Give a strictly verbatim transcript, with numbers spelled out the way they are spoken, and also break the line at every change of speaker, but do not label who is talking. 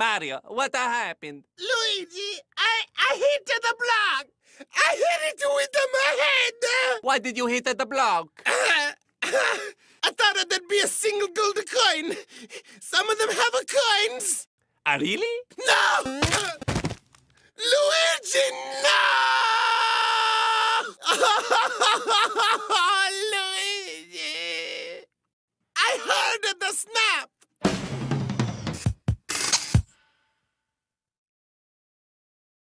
Mario, what happened?
Luigi, I, I hit the block. I hit it with my head.
Why did you hit at the block?
I thought there'd be a single gold coin. Some of them have a coins.
Ah, really?
No!